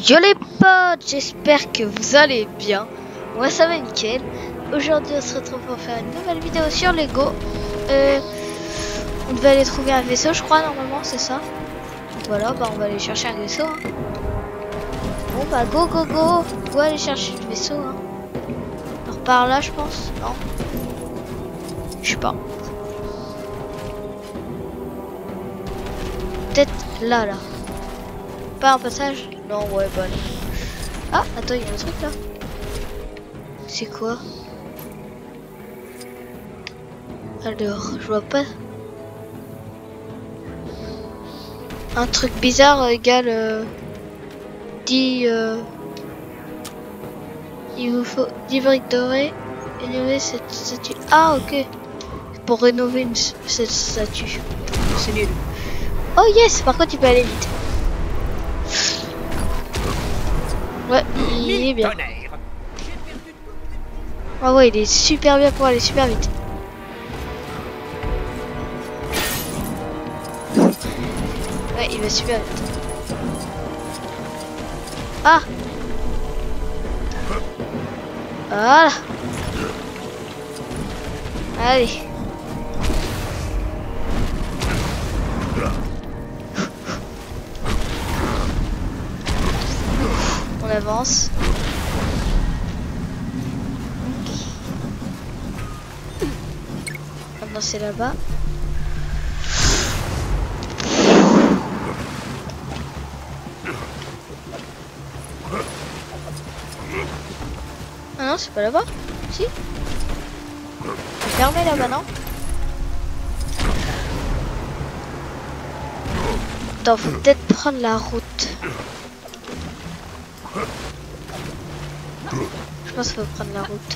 Yo les potes, j'espère que vous allez bien. Moi ça va nickel. Aujourd'hui on se retrouve pour faire une nouvelle vidéo sur Lego. On devait aller trouver un vaisseau, je crois, normalement, c'est ça. Voilà, bah on va aller chercher un vaisseau. Hein. Bon bah go go go. On doit aller chercher le vaisseau. Hein. Alors par là je pense. Non. Je sais pas. Peut-être là. Pas un passage? Non, ouais, bah non. Ah, attends, il y a un truc là. C'est quoi? Alors, je vois pas. Un truc bizarre égale 10 il vous faut 10 briques dorées. Rénover cette statue. Ah, ok. Pour rénover cette statue. C'est nul. Oh yes, par contre, il peut aller vite. Ouais, il est bien. Ah ouais, il est super bien pour aller super vite. Ouais, il va super vite. Ah! Voilà. Allez. On avance. Maintenant c'est là-bas. Ah non, c'est pas là-bas. Si. C'est fermé là-bas, non? Attends, faut peut-être prendre la route. Je pense qu'il faut prendre la route.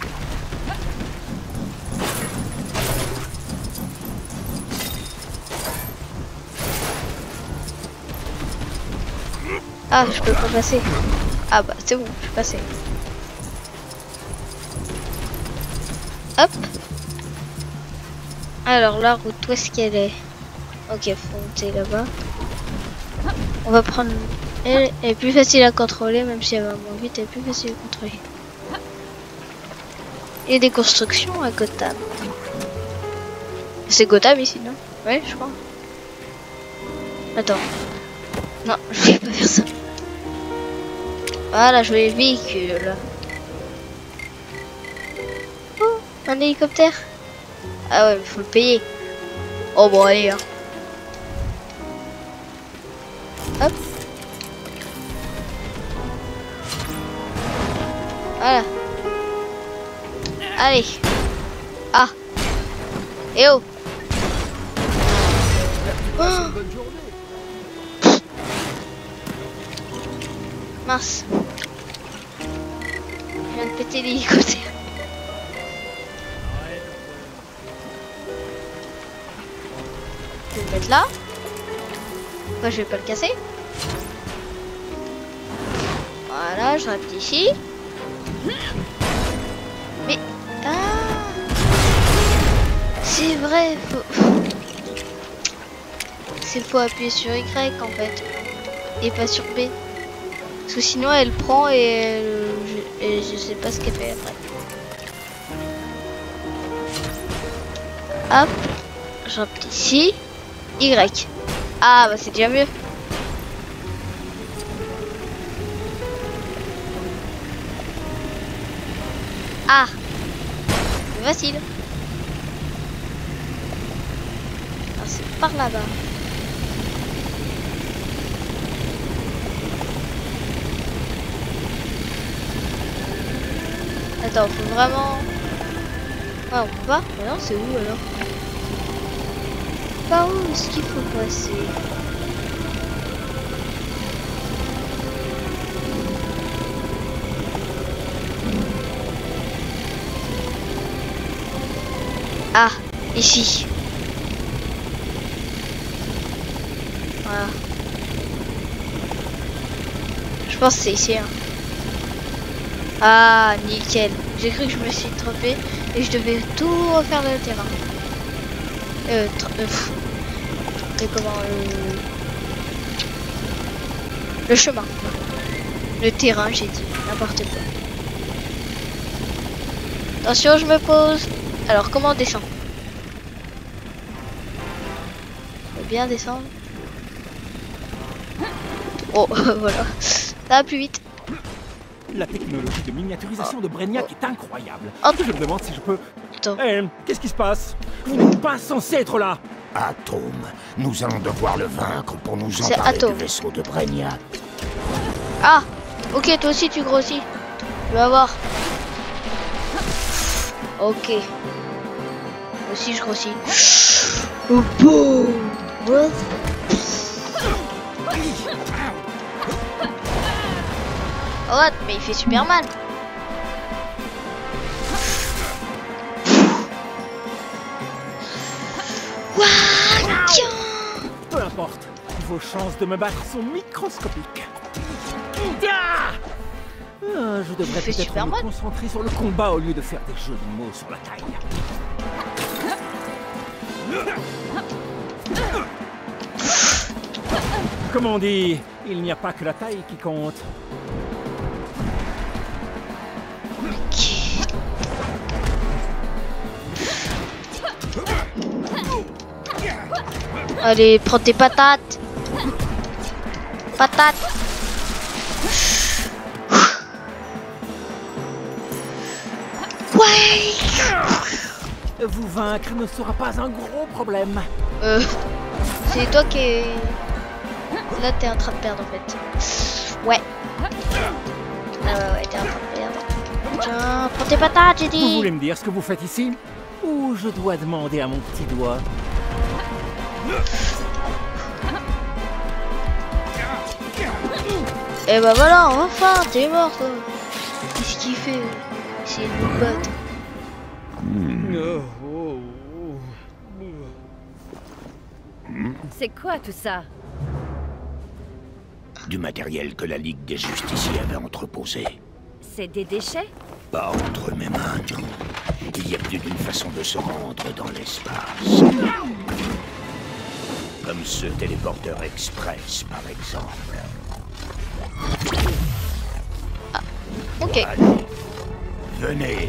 Ah, je peux pas passer. Ah bah c'est bon, je peux passer. Hop. Alors la route, où est-ce qu'elle est? Ok, faut monter là-bas. On va prendre... Elle est plus facile à contrôler, même si elle va moins vite, elle est plus facile à contrôler. Il y a des constructions à Gotham. C'est Gotham ici, non? Ouais, je crois. Attends. Non, je vais pas faire ça. Voilà, je vais le véhicule. Oh, un hélicoptère. Ah ouais, mais faut le payer. Oh bon, allez. Hein. Hop. Voilà. Allez. Ah. Et oh. Oh. Mince. Je viens de péter l'hélicoptère. Je vais le mettre là. Moi je vais pas le casser. Voilà, je reste ici. Mais ah, c'est vrai, faut appuyer sur Y en fait et pas sur B. Parce que sinon elle prend et je sais pas ce qu'elle fait après. Hop, je reste ici. Y. Ah bah c'est déjà mieux. Ah, c'est facile. Alors c'est par là-bas. Attends, faut vraiment... Ah, on peut pas? Mais non, c'est où alors? Par où est-ce qu'il faut passer? Ah, ici. Voilà. Je pense que c'est ici. Hein. Ah, nickel. J'ai cru que je me suis trompé et je devais tout refaire le terrain. C'est comment le chemin. Le terrain, j'ai dit. N'importe quoi. Attention, je me pose. Alors, comment on descend? Faut bien descendre. Oh, voilà. Ça va plus vite. La technologie de miniaturisation de Brainiac est incroyable. Oh. Je me demande si je peux... Attends. Qu'est-ce qui se passe? Vous n'êtes pas censé être là. Atome, nous allons devoir le vaincre pour nous C'est emparer Atome. du vaisseau de Brainiac. Ah, ok, toi aussi tu grossis. Tu vas voir. Ok. Moi aussi je grossis. Oh, boum. What? What? Mais il fait super mal. Ouah, tiens. Peu importe, vos chances de me battre sont microscopiques. Ah, je devrais fait peut-être super me mal. concentrer sur le combat au lieu de faire des jeux de mots sur la taille. Comme on dit, il n'y a pas que la taille qui compte. Allez, prends tes patates. Patates. Ouais. Vous vaincre ne sera pas un gros problème. C'est toi qui est... Là, t'es en train de perdre en fait. Ouais. Ah ouais, t'es en train de perdre. Tiens, prends tes patates, j'ai Vous dit. voulez me dire ce que vous faites ici? Ou je dois demander à mon petit doigt? Et bah voilà, enfin, t'es mort toi. Qu'est-ce qu'il fait? C'est de nous battre. C'est quoi tout ça? Du matériel que la Ligue des Justiciers avait entreposé. C'est des déchets? Pas entre mes mains, non. Il y a plus d'une façon de se rendre dans l'espace. Comme ce téléporteur express, par exemple. Ok. Allez, venez.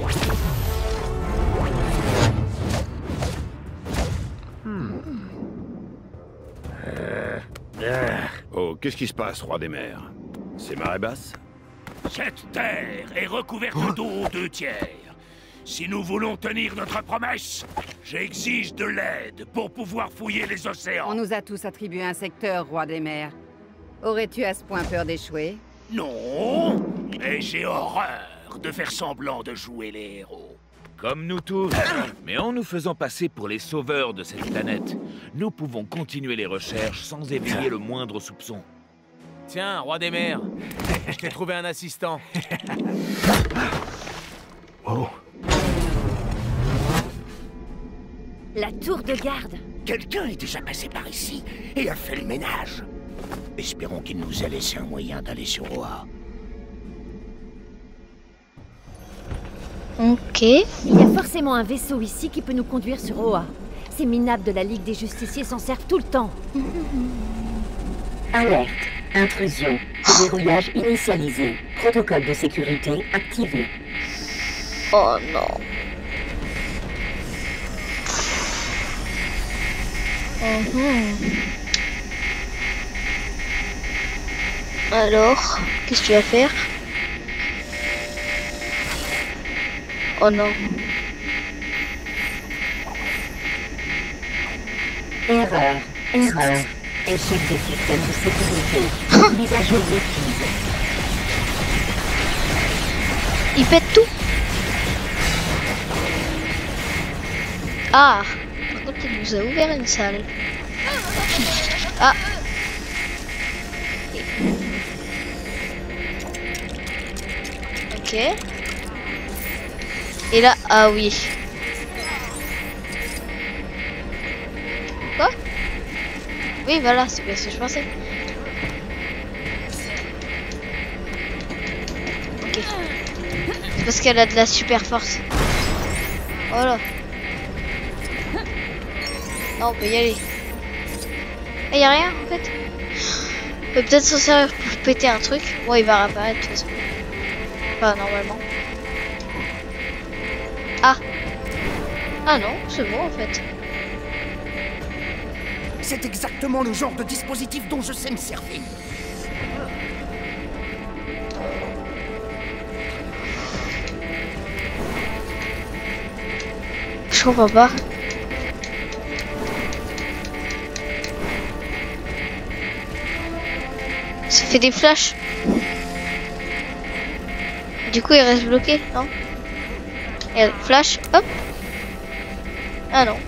Oh, qu'est-ce qui se passe, roi des mers? C'est marée basse? Cette terre est recouverte d'eau aux 2/3. Si nous voulons tenir notre promesse, j'exige de l'aide pour pouvoir fouiller les océans. On nous a tous attribué un secteur, roi des mers. Aurais-tu à ce point peur d'échouer? Non, mais j'ai horreur de faire semblant de jouer les héros. Comme nous tous. Mais en nous faisant passer pour les sauveurs de cette planète, nous pouvons continuer les recherches sans éveiller le moindre soupçon. Tiens, roi des mers, je t'ai trouvé un assistant. Oh, La tour de garde. quelqu'un est déjà passé par ici et a fait le ménage. Espérons qu'il nous ait laissé un moyen d'aller sur Oa. Ok. Il y a forcément un vaisseau ici qui peut nous conduire sur Oa. Ces minables de la Ligue des Justiciers s'en servent tout le temps. Alerte. Intrusion. Verrouillage initialisé. Protocole de sécurité activé. Oh non. Alors, qu'est-ce que tu vas faire? Oh non. Erreur. Erreur. Échec des systèmes de sécurité. Mise à jour requise. Il pète tout. Ah. Par contre, il nous a ouvert une salle. Ah. Ok. Et là, ah oui. Quoi? Oui, voilà, c'est bien ce que je pensais. Ok. C'est parce qu'elle a de la super force. Voilà. Non, on peut y aller. Ah, y a rien en fait. Peut-être s'en servir pour péter un truc. Bon, il va réapparaître de toute façon. Enfin, normalement. Ah. Ah non, c'est bon en fait. C'est exactement le genre de dispositif dont je sais me servir. Je comprends pas. Ça fait des flashs. Du coup, il reste bloqué, non? Et flash, hop. Ah non.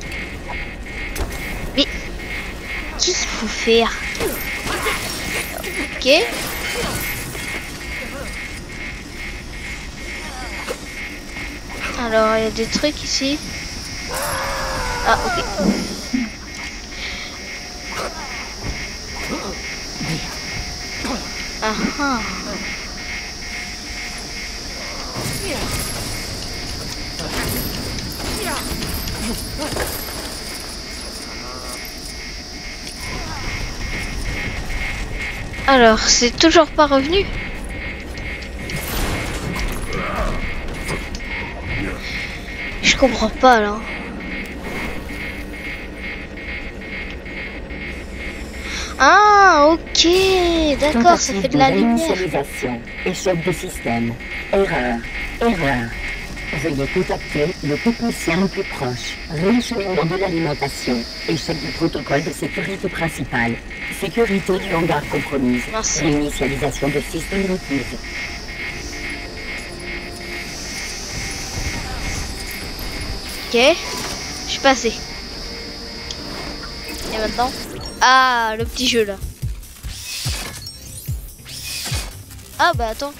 Mais qu'est-ce qu'il faut faire? Ok. Alors, il y a des trucs ici. Ah, ok. Ah ah. Alors, c'est toujours pas revenu. Je comprends pas là. Ah, ok, d'accord, ça fait de la lumière. Initialisation, échec de système, erreur, erreur. Veuillez contacter le technicien le plus proche. Réacheminement de l'alimentation, échec du protocole de sécurité principale, sécurité du hangar compromise, Merci. réinitialisation de système requise. Ok, je suis passé. Et maintenant? Ah, le petit jeu là. Ah bah attends.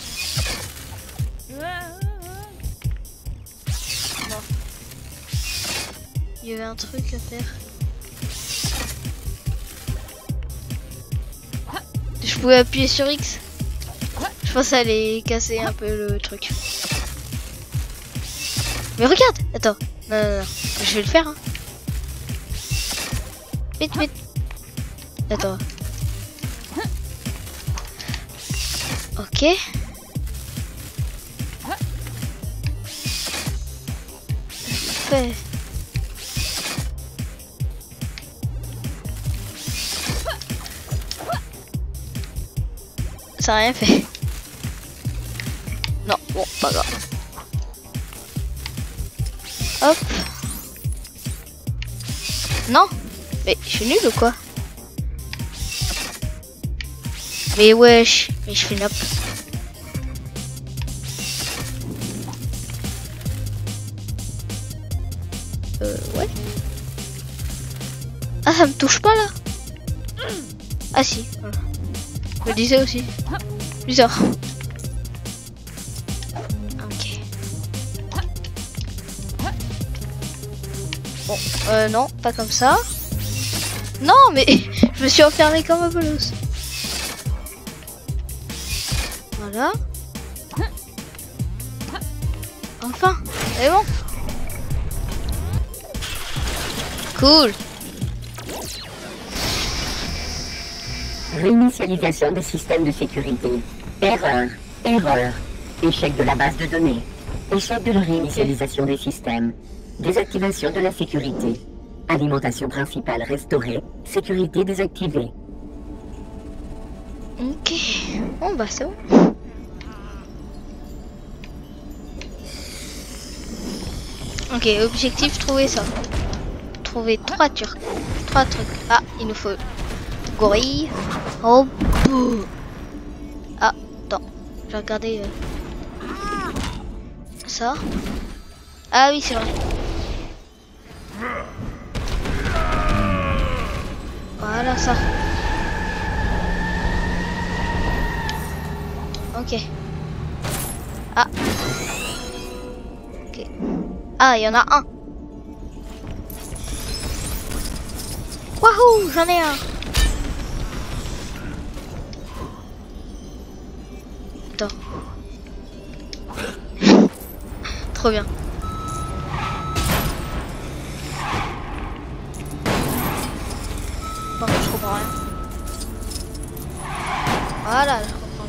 Non. Il y avait un truc à faire. Je pouvais appuyer sur X. Je pense que ça allait casser un peu le truc. Mais regarde, attends. Non, non, non. Je vais le faire. Hein. Vite, vite. Attends. Ok. Fait. Ça n'a rien fait. Non, bon, pas grave. Hop. Non. Mais je suis nul ou quoi? Mais wesh, mais je fais nop. Ouais. Ah, ça me touche pas là. Ah si, voilà. Je le disais aussi. Bizarre. Ok. Bon, non, pas comme ça. Non, mais je me suis enfermé comme un bolos. Voilà. Enfin, c'est bon. Cool. Réinitialisation des systèmes de sécurité. Erreur, erreur. Échec de la base de données. Échec de la réinitialisation des systèmes. Désactivation de la sécurité. Alimentation principale restaurée. Sécurité désactivée. Ok. Bon bah c'est bon. Ok, objectif trouver ça. Trouver 3 trucs. Ah, il nous faut gorille. Oh bouh. Ah, attends. Je vais regarder ça. Ah oui, c'est vrai. Voilà ça. Ok. Ah. Ok. Ah, il y en a un. Wouhou, j'en ai un. Attends. Trop bien. Bon, je comprends rien. Voilà, je comprends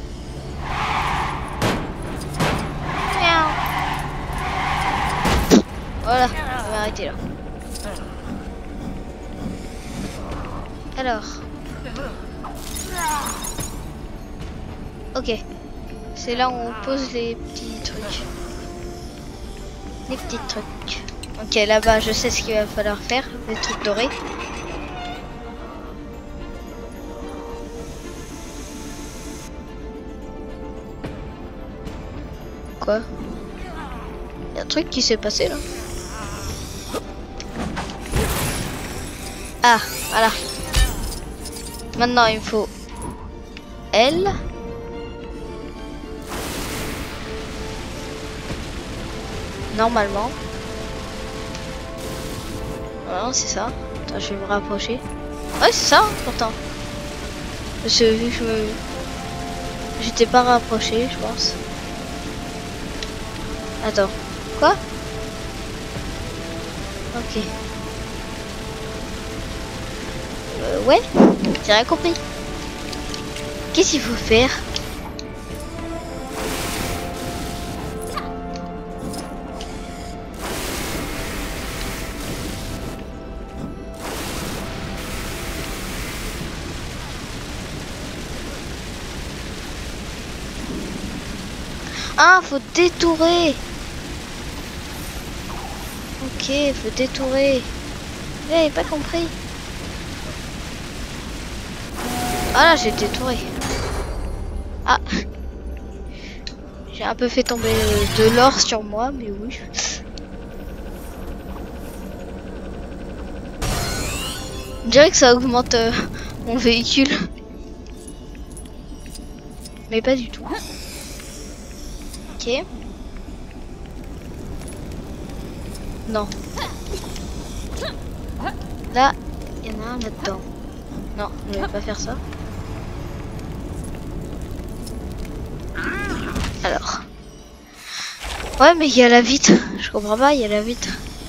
mieux. Miaou. Voilà, on va arrêter là. Alors. Ok. C'est là où on pose les petits trucs. Les petits trucs. Ok, là-bas, je sais ce qu'il va falloir faire. Les trucs dorés. Quoi? Il y a un truc qui s'est passé là. Ah, voilà. Maintenant, il me faut L. Normalement. Voilà, c'est ça. Attends, je vais me rapprocher. Ouais, c'est ça, pourtant. Parce que vu que j'étais pas rapproché, je pense. Attends. Quoi? Ok. Ouais, j'ai rien compris. Qu'est-ce qu'il faut faire? Ah, faut détourer. Ok, faut détourer. J'avais pas compris. Ah là, j'ai détouré. Ah. J'ai un peu fait tomber de l'or sur moi, mais oui. On dirait que ça augmente mon véhicule. Mais pas du tout. Ok. Non. Là, il y en a un là-dedans. Non, je vais pas faire ça. Alors. Ouais, mais il y a la vitre. Je comprends pas, il y a la vitre.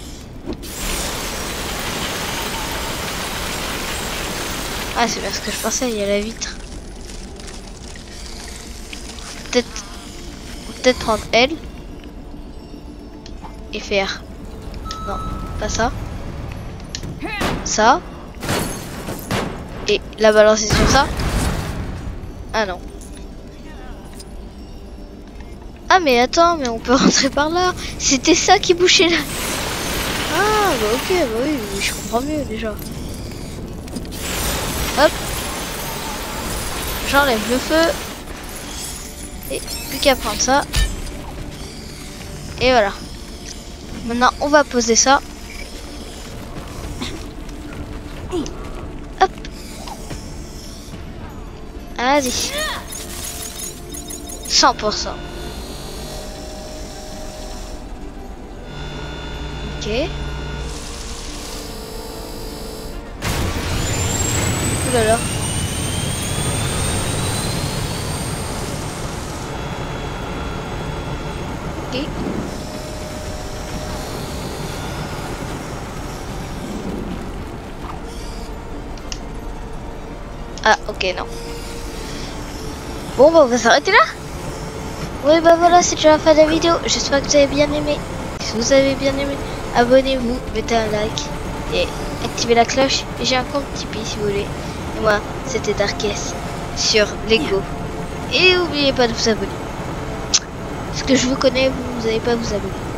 Ah, c'est bien ce que je pensais, il y a la vitre. Peut-être prendre L. Et faire. Non, pas ça. Ça. Et la balancer sur ça. Ah non. Ah mais attends, mais on peut rentrer par là. C'était ça qui bouchait là. Ah bah ok, bah oui, je comprends mieux déjà. Hop. J'enlève le feu. Et plus qu'à prendre ça. Et voilà. Maintenant on va poser ça. Hop. Vas-y. 100%. Ok. Ouh là là. Ok. Ah ok, non. Bon bah on va s'arrêter là. Oui bah voilà, c'est déjà la fin de la vidéo. J'espère que vous avez bien aimé. Si vous avez bien aimé, abonnez-vous, mettez un like et activez la cloche. Et j'ai un compte Tipeee si vous voulez. Et moi, c'était Darkest sur Lego. Et n'oubliez pas de vous abonner. Parce que je vous connais, vous n'allez pas vous abonner.